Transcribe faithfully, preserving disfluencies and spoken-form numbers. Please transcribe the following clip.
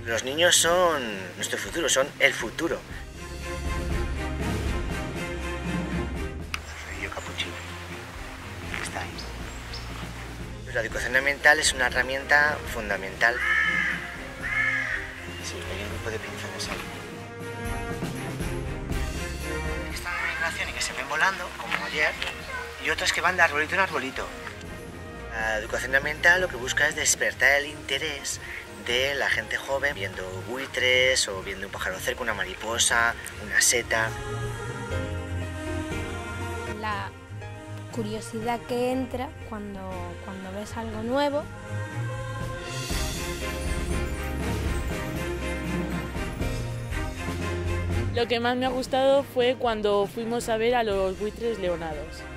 Los niños son nuestro futuro, son el futuro. Soy yo Capuchino. Está ahí. La educación ambiental es una herramienta fundamental. Sí, hay un grupo de pinzones ahí. Están en migración y que se ven volando, como ayer, y otras que van de arbolito en arbolito. La educación ambiental lo que busca es despertar el interés de la gente joven viendo buitres o viendo un pájaro cerca, una mariposa, una seta. La curiosidad que entra cuando, cuando ves algo nuevo. Lo que más me ha gustado fue cuando fuimos a ver a los buitres leonados.